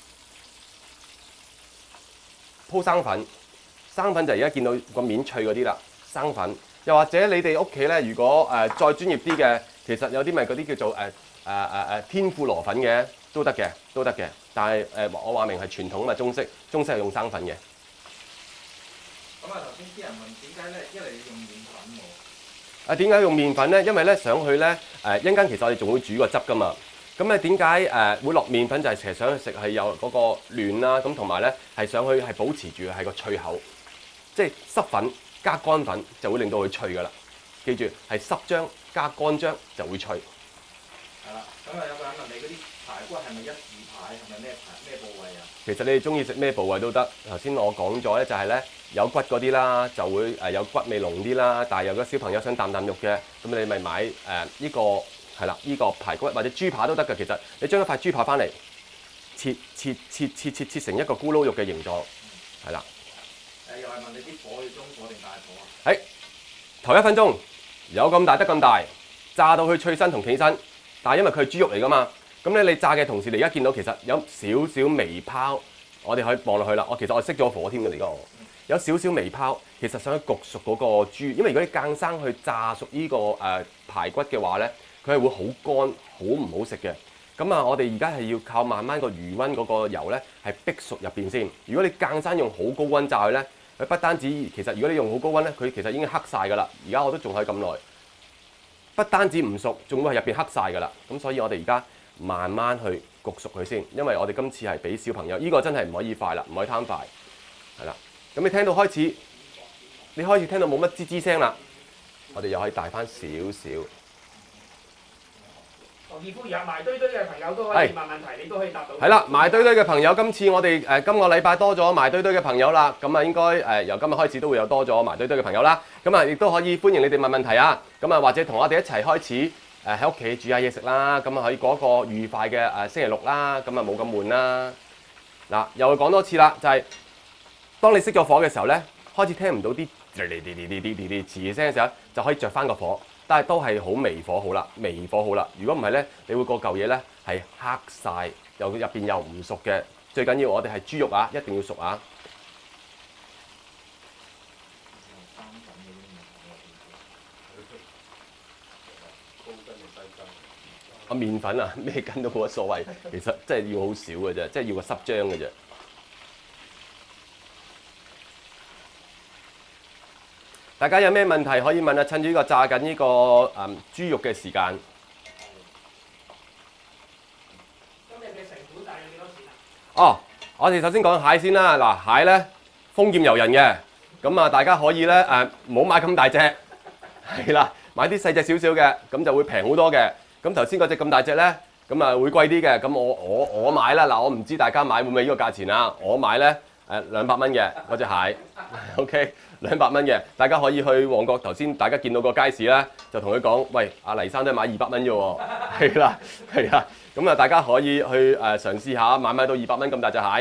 鋪生粉，生粉就而家見到個面脆嗰啲啦，生粉。又或者你哋屋企咧，如果再專業啲嘅，其實有啲咪嗰啲叫做天婦羅粉嘅，都得嘅。但係我話明係傳統嘅中式係用生粉嘅。 咁啊，頭先啲人問點解咧？一嚟要用麵粉喎。 點解用麵粉咧？因為咧想去咧一陣間其實我哋仲會煮個汁㗎嘛。咁咧點解會落麵粉就係其實想去食係有嗰個嫩啦，咁同埋咧係想去係保持住係個脆口，即係濕粉加乾粉就會令到佢脆㗎啦。記住係濕漿加乾漿就會脆。 係啦，咁啊有個人問你嗰啲排骨係咪一字排？係咪咩部位啊？ 其實你哋中意食咩部位都得。頭先我講咗咧就係咧有骨嗰啲啦，就會有骨味濃啲啦。但係有個小朋友想啖啖肉嘅，咁你咪買呢個。係啦，呢個排骨或者豬扒都得嘅。其實你將一塊豬扒翻嚟，切成一個咕嚕肉嘅形狀，係啦。 又係問你啲火要中火定大火啊？ 係頭1分鐘有咁大得咁大，炸到佢脆身同企身。但係因為佢係豬肉嚟㗎嘛，咁咧你炸嘅同時，你而家見到其實有少少微泡，我哋可以望落去啦。其實我熄咗火添嘅，而家有少少微泡，其實想去焗熟嗰個豬。因為如果你硬生去炸熟呢個排骨嘅話咧，佢係會好乾，好唔好食嘅。咁啊，我哋而家係要靠慢慢個餘溫嗰個油咧，係逼熟入邊先。如果你硬生用好高溫炸佢咧，佢不單止其實如果你用好高溫咧，佢其實已經黑晒㗎啦。而家我都仲可以咁耐，不單止唔熟，仲會係入邊黑晒㗎啦。咁所以我哋而家慢慢去焗熟佢先，因為我哋今次係俾小朋友，呢個真係唔可以快啦，唔可以貪快，係啦。咁你聽到開始，你開始聽到冇乜吱吱聲啦，我哋又可以大翻少少。 黃義夫有埋堆嘅朋友都可以問問題，你都可以答到。 係啦，埋堆嘅朋友，今次我哋今個禮拜多咗埋堆嘅朋友啦，咁啊應該由今日開始都會有多咗埋堆嘅朋友啦，咁啊亦都可以歡迎你哋問問題啊，咁啊或者同我哋一齊開始喺屋企煮下嘢食啦，咁啊可以過一個愉快嘅星期六啦，咁啊冇咁悶啦。嗱，又會講多次啦，就係當你熄咗火嘅時候咧，開始聽唔到啲吱聲嘅時候，就可以着翻個火。但係都係好微火好啦，微火好啦。如果唔係咧，你會個嚿嘢咧係黑晒，又入邊又唔熟嘅。最緊要我哋係豬肉啊，一定要熟啊！麵粉啊，咩筋都冇乜所謂，其實真係要好少嘅啫，即係要個濕漿嘅啫。大家有咩問題可以問啊？趁住呢個炸緊呢個豬肉嘅時間。 今日嘅成本大約幾多錢啊？ 哦，我哋首先講蟹先啦。嗱，蟹咧豐儉由人嘅，咁啊大家可以咧唔好買咁大隻，係啦，買啲細隻少少嘅，咁就會平好多嘅。咁頭先嗰隻咁大隻咧，咁啊會貴啲嘅。咁我買啦，嗱我唔知大家買會唔會呢個價錢啊？我買咧200蚊嘅嗰隻蟹 ，OK。200蚊嘅，大家可以去旺角頭先大家見到個街市咧，就同佢講，喂，阿黎生都係買200蚊啫喎，係啦，係啊，咁啊大家可以去嘗試下買到200蚊咁大隻蟹，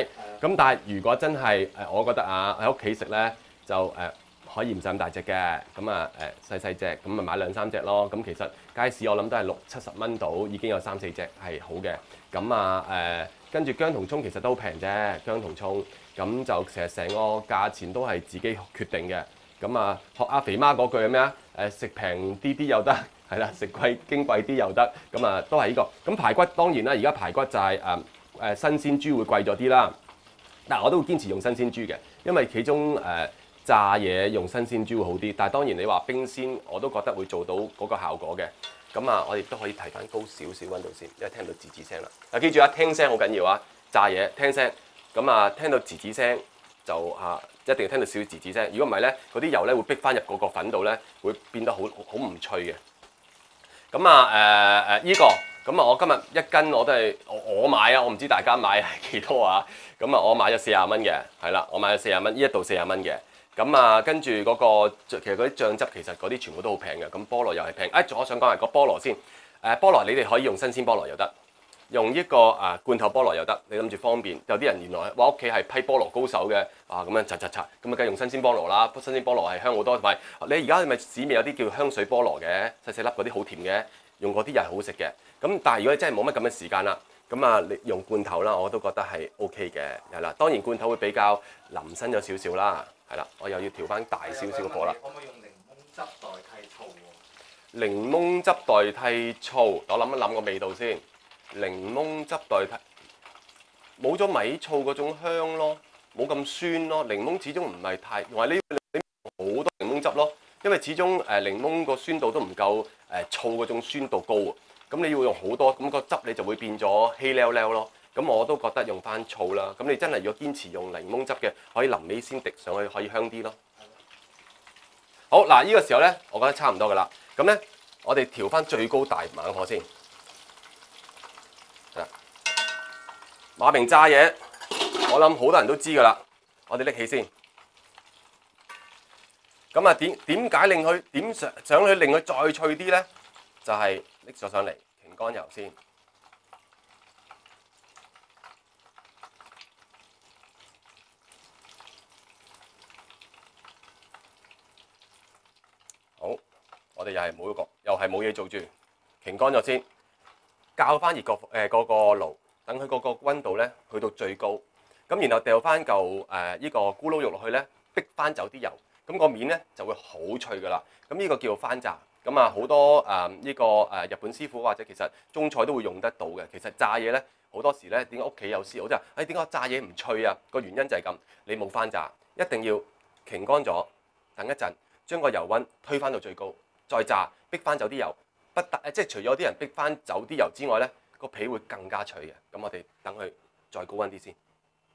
咁但係如果真係我覺得啊喺屋企食咧就可以唔使咁大隻嘅，咁啊細細隻，咁咪買2、3隻咯。咁其實街市我諗都係60、70蚊到，已經有3、4隻係好嘅。咁啊跟住薑同葱其實都好平啫，薑同葱咁就其實成個價錢都係自己決定嘅。咁啊學阿肥媽嗰句係咩啊？食平啲又得，係啦，食貴矜貴啲又得。咁啊都係呢個。咁排骨當然啦，而家排骨就係新鮮豬會貴咗啲啦。但係我都會堅持用新鮮豬嘅，因為其中炸嘢用新鮮豬會好啲，但係當然你話冰鮮我都覺得會做到嗰個效果嘅。咁啊，我哋都可以提翻高少少溫度先，因為聽到吱吱聲啦。嗱，記住啊，聽聲好緊要啊！炸嘢聽聲，咁啊聽到吱吱聲就一定要聽到少少吱吱聲。如果唔係咧，嗰啲油咧會逼翻入嗰個粉度咧，會變得好唔脆嘅。咁啊依個咁啊，我今日1斤我都係我買啊，我唔知大家買係幾多啊。咁啊，我買咗40蚊嘅，係啦，我買咗40蚊，呢一度40蚊嘅。咁啊，跟住嗰個其實嗰啲醬汁其實嗰啲全部都好平嘅。咁菠蘿又係平。我想講係個菠蘿先。菠蘿你哋可以用新鮮菠蘿又得，用呢個罐頭菠蘿又得。你諗住方便，有啲人原來話屋企係批菠蘿高手嘅，咁樣擦，咁啊梗係用新鮮菠蘿啦。新鮮菠蘿係香好多，同埋你而家係咪市面有啲叫香水菠蘿嘅，細細粒嗰啲好甜嘅，用嗰啲又係好食嘅。咁但係如果你真係冇乜咁嘅時間啦，咁啊你用罐頭啦，我都覺得係 OK 嘅，係啦。當然罐頭會比較腍身咗少少啦。係啦，我又要調翻大少少嘅火啦。 可唔可以用檸檬汁代替醋喎？ 檸檬汁代替醋，我諗一諗個味道先。檸檬汁代替冇咗米醋嗰種香咯，冇咁酸咯。檸檬始終唔係太，同埋你好多檸檬汁咯，因為始終檸檬個酸度都唔夠醋嗰種酸度高喎。咁你要用好多，咁個汁你就會變咗稀溜溜咯。咁我都覺得用翻醋啦。咁你真係如果堅持用檸檬汁嘅，可以臨尾先滴上去，可以香啲咯。好嗱，呢個時候咧，我覺得差唔多噶啦。咁咧，我哋調翻最高大猛火先。馬明炸嘢，我諗好多人都知噶啦。我哋拎起先。咁啊，點解令佢想去令佢再脆啲咧？就係拎咗上嚟，擎乾油先。好，我哋又係冇嘢做住，擎乾咗先，較翻熱個嗰個爐，等佢嗰個溫度咧去到最高，咁然後掉翻嚿呢個咕嚕肉落去咧，逼翻走啲油，咁個面咧就會好脆噶啦。咁呢個叫做翻炸，咁啊好多呢個日本師傅或者其實中菜都會用得到嘅。其實炸嘢咧好多時咧，點解屋企有師傅就點解炸嘢唔脆啊？個原因就係咁，你冇翻炸，一定要擎乾咗，等一陣。將個油溫推翻到最高，再炸，逼翻走啲油，即係除咗啲人逼翻走啲油之外咧，個皮會更加脆嘅。咁我哋等佢再高溫啲先。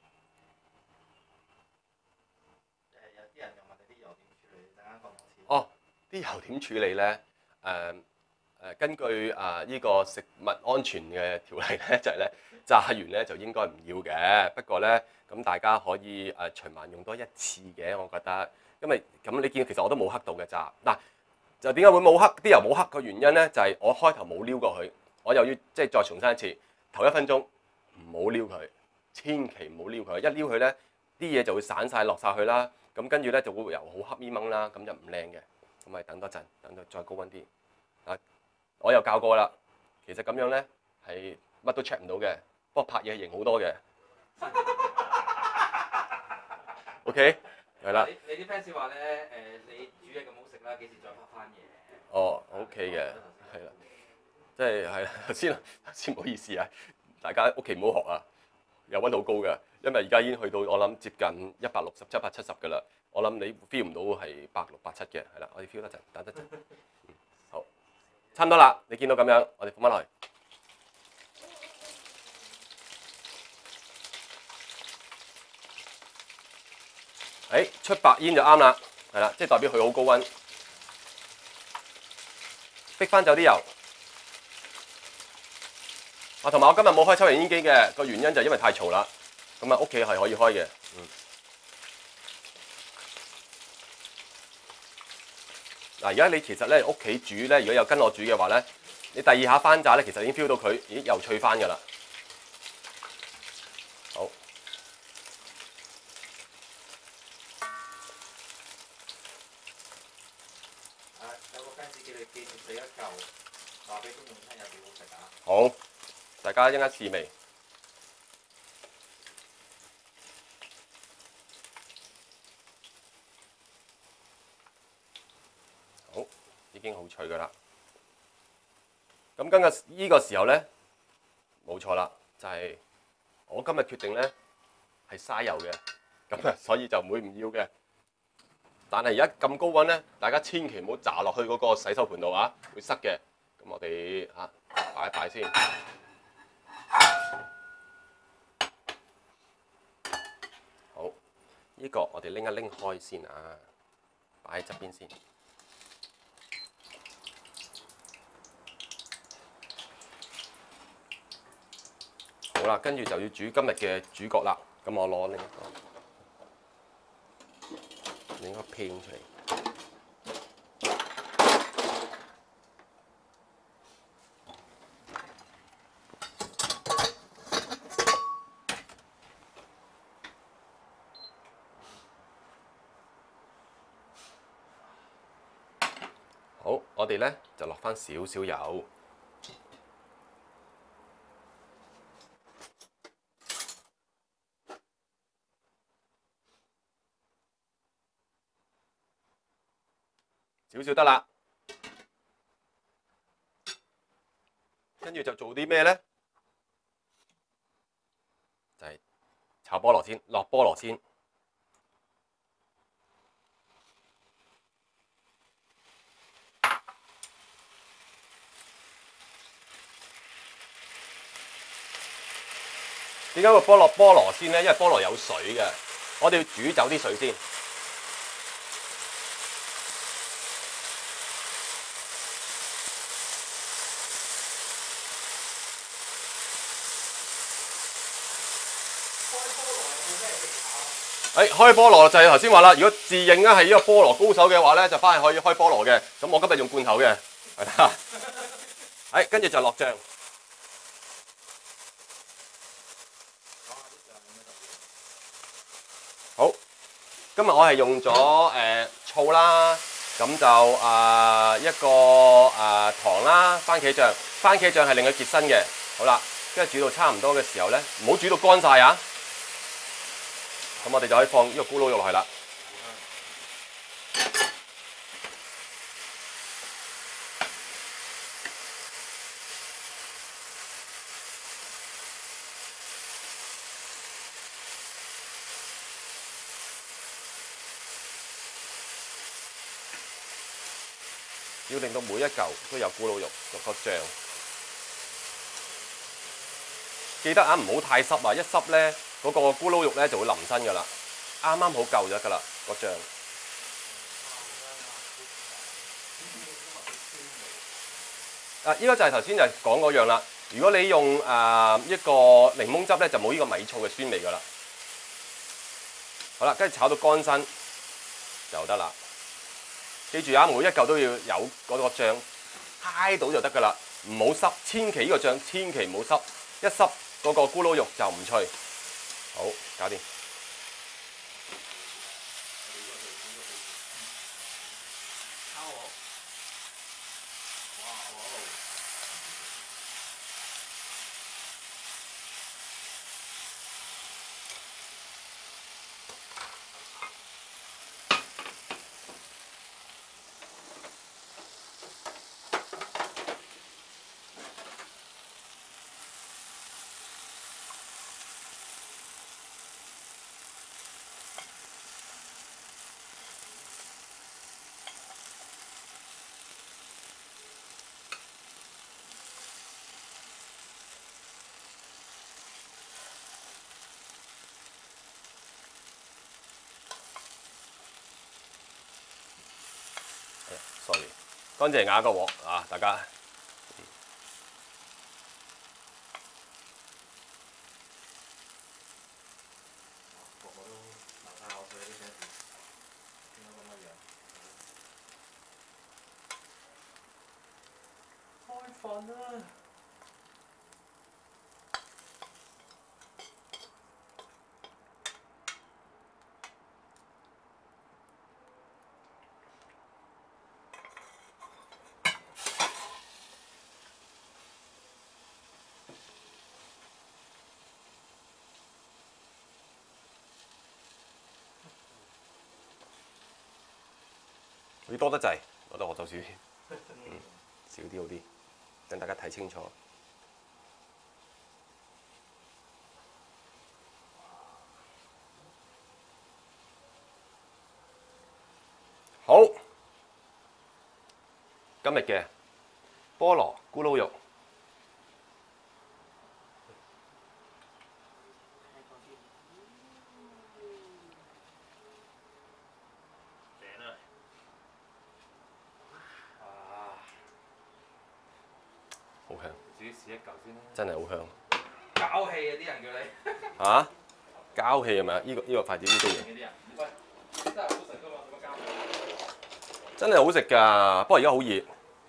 有啲人又問你啲油點處理，陣間講多次。 哦，啲油點處理咧？根據呢個食物安全嘅條例咧，就係咧炸完咧就應該唔要嘅。不過咧，咁大家可以循環用多1次嘅，我覺得。因為咁你見其實我都冇黑到嘅炸嗱，就點解會冇黑？啲油冇黑嘅原因咧，就係我開頭冇撩過佢，我又要即係再重申一次，頭1分鐘唔好撩佢，千祈唔好撩佢，一撩佢咧啲嘢就會散晒落晒去啦，咁跟住咧就會由好黑咪掹啦，咁就唔靚嘅，咁咪等多陣，等到再高溫啲。我又教過啦，其實咁樣咧係乜都 check 唔到嘅，不過拍嘢型好多嘅。OK。係啦， 你啲 fans 話咧你煮嘢咁好食啦，幾時再拍翻嘢？ 哦 ，OK 嘅，係啦，即係先唔好意思啊，大家屋企唔好學啊，油溫好高嘅，因為而家已經去到我諗接近160、170嘅啦，我諗你 feel 唔到係86、87嘅，係啦，我哋 feel 得陣，等得陣，好，差唔多啦，你見到咁樣，我哋放翻落去。出白煙就啱啦，係啦，即係代表佢好高溫，逼翻走啲油。同埋我今日冇開抽油煙機嘅個原因就係因為太嘈啦，咁屋企係可以開嘅。嗱，而家你其實咧屋企煮咧，如果有跟我煮嘅話咧，你第2下翻炸咧，其實已經 feel 到佢，咦又脆翻㗎啦。好， 話俾觀眾聽有幾好食啊！ 好，大家一陣間試味。好，已經好脆噶啦。咁今日呢個時候咧，冇錯啦，就係、我今日決定咧係嘥油嘅，咁啊所以就唔會唔要嘅。但係而家咁高溫咧，大家千祈唔好炸落去嗰個洗手盤度啊，會塞嘅。咁我哋擺一擺先。好，呢個我哋拎一拎開先啊，擺喺側邊先。好啦，跟住就要煮今日嘅主角啦。咁我攞另一個拼出嚟。好，我哋咧就落翻少少油。少少得啦，跟住就做啲咩咧？就係、炒菠蘿先，落菠蘿先。點解會落菠蘿先咧？因為菠蘿有水嘅，我哋要煮走啲水先。開菠蘿就係頭先話啦，如果自認咧係呢個菠蘿高手嘅話咧，就翻去可以開菠蘿嘅。咁我今日用罐頭嘅，係啦。跟住就落醬。好，今日我係用咗醋啦，咁就一個糖啦，番茄醬。番茄醬係令佢結身嘅。好啦，跟住煮到差唔多嘅時候咧，唔好煮到乾晒啊！咁我哋就可以放呢個咕嚕肉落去啦。要令到每一嚿都有咕嚕肉個醬。記得唔好太濕啊！一濕咧，嗰個咕嚕肉咧就會淋身噶啦，啱啱好夠咗噶啦個醬。依個就係頭先就講嗰樣啦。如果你用一個檸檬汁咧，就冇呢個米醋嘅酸味噶啦。好啦，跟住炒到乾身就得啦。記住啊，每一嚿都要有嗰個醬揩到就得噶啦，唔好濕，千祈呢個醬千祈唔好濕，一濕嗰個咕嚕肉就唔脆。好，搞掂。sorry， 乾淨瓦個鑊啊，大家。 個個都流晒口水啲寫字，點解咁嘅樣？開飯啦！ 要多得滯，我覺得我走少啲，少啲好啲，等大家睇清楚。好，今日嘅菠蘿咕嚕肉。好香， 自己試一嚿先啦。 真係好香。 膠氣啊！啲人叫你。 嚇？膠氣係咪啊？呢個筷子呢啲嘢。 啲人，喂，真係好食㗎嘛？做乜膠氣？ 真係好食㗎，不過而家好熱。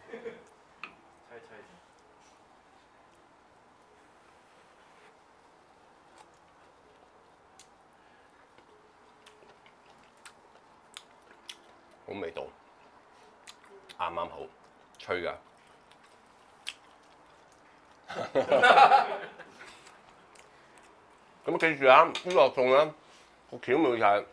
好味道，啱啱好，脆㗎。咁記住啊，呢個餸咧個巧妙就係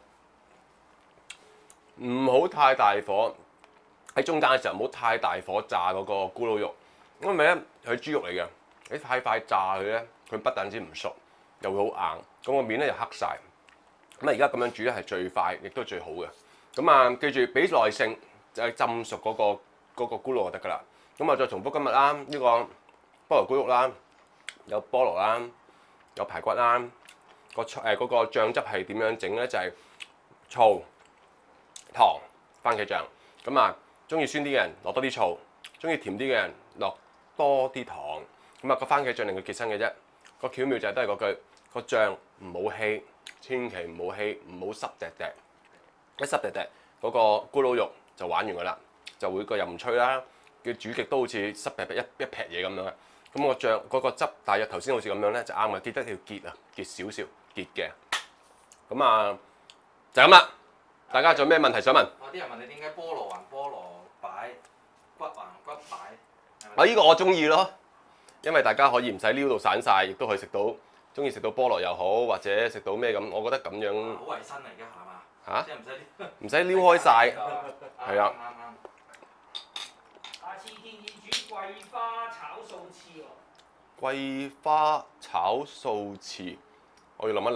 唔好太大火，喺中間嘅時候唔好太大火炸嗰個咕嚕肉，因為咧佢豬肉嚟嘅，你太快炸佢咧，佢不但止唔熟，又會好硬，咁個面咧就黑晒。咁啊而家咁樣煮咧係最快，亦都最好嘅。咁啊記住俾耐性，就係浸熟嗰個咕嚕就得㗎啦。咁啊再重複今日啦，呢個菠蘿咕肉啦，有菠蘿啦，有排骨啦。嗰個醬汁係點樣整咧？就係醋、糖、番茄醬。咁啊，中意酸啲嘅人落多啲醋，中意甜啲嘅人落多啲糖。咁啊，個番茄醬令佢結身嘅啫。個巧妙就係都係嗰句，個醬唔好稀，千祈唔好稀，唔好濕滴滴。一濕滴滴，嗰個咕嚕肉就玩完㗎啦，就會個又唔脆啦。佢煮極都好似濕劈劈一劈嘢咁樣。咁個醬嗰個汁大約頭先好似咁樣咧，就啱嘅，記得要結啊，結少少。結嘅，咁啊就咁啦。大家仲有咩問題想問？ 啲人問你點解菠蘿還菠蘿擺，骨還骨擺？ 啊，呢個我中意咯，因為大家可以唔使撩到散晒，亦都可以食到，中意食到菠蘿又好，或者食到咩咁，我覺得咁樣好衞生嚟㗎係嘛？ 嚇， 即係唔使撩開晒，係啊。 下次建議煮桂花炒素翅喎。 桂花炒素翅。我要諗一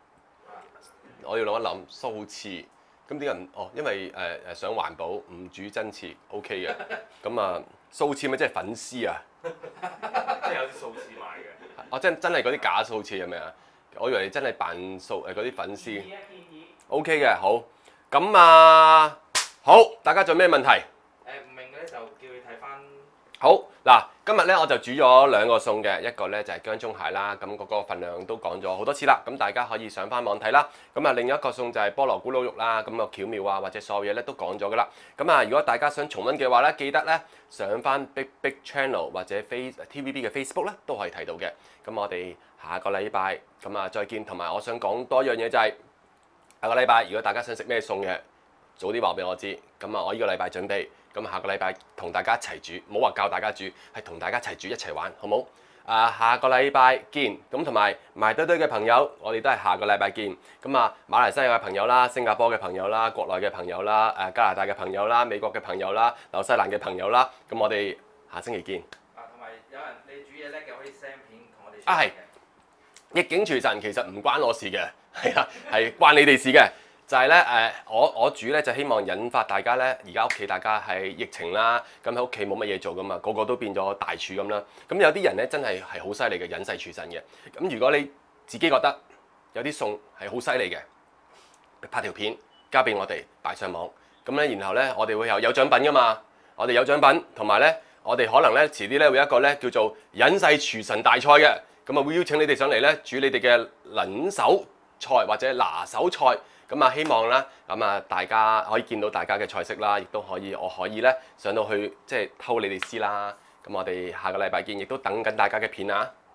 諗素翅，咁點解唔？哦，因為想環保，唔煮真翅 OK 嘅。咁啊，素翅咪即係粉絲啊？ 即係有啲素翅賣嘅。 哦，真係嗰啲假素翅係咪啊？我以為你真係扮素嗰啲粉絲。建議。OK 嘅，好。咁啊，好，大家仲有咩問題？ 唔明嘅咧就叫你睇翻。 好嗱，今日咧我就煮咗兩個餸嘅，一個咧就係薑葱蟹啦，咁嗰個份量都講咗好多次啦，咁大家可以上翻網睇啦。咁啊，另一個餸就係菠蘿咕嚕肉啦，咁個巧妙啊或者所有嘢咧都講咗噶啦。咁啊，如果大家想重溫嘅話咧，記得咧上翻 Big Channel 或者TVB 嘅 Facebook 咧都可以睇到嘅。咁我哋下個禮拜咁啊再見，同埋我想講多樣嘢就係下個禮拜如果大家想食咩餸嘅，早啲話俾我知。咁啊，我呢個禮拜準備。咁下個禮拜同大家一齊煮，唔好話教大家煮，係同大家一齊煮一齊玩，好冇？下個禮拜見。咁同埋埋堆堆嘅朋友，我哋都係下個禮拜見。咁啊，馬來西亞嘅朋友啦、新加坡嘅朋友啦、國內嘅朋友啦、加拿大嘅朋友啦、美國嘅朋友啦、紐西蘭嘅朋友啦，咁我哋下星期見。 同埋有人你煮嘢叻嘅可以 send 片同我哋。 係逆境廚神其實唔關我事嘅，係啊，係關你哋事嘅。就係咧我煮咧就希望引發大家咧，而家屋企大家係疫情啦，咁喺屋企冇乜嘢做噶嘛，個個都變咗大廚咁啦。咁有啲人咧真係好犀利嘅隱世廚神嘅。咁如果你自己覺得有啲餸係好犀利嘅，拍條片交俾我哋擺上網，咁咧然後咧我哋會有獎品噶嘛，我哋有獎品，同埋咧我哋可能咧遲啲咧會有一個咧叫做隱世廚神大賽嘅，咁啊會邀請你哋上嚟咧煮你哋嘅撚手菜或者拿手菜。咁啊，希望啦，咁啊，大家可以見到大家嘅菜式啦，亦都可以，我可以咧上到去即係偷你哋師啦。咁我哋下個禮拜見，亦都等緊大家嘅片啊！